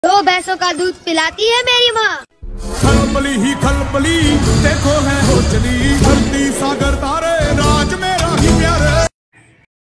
2 भैंसों का दूध पिलाती है मेरी माँ। खलबली ही खलबली देखो है हो चली।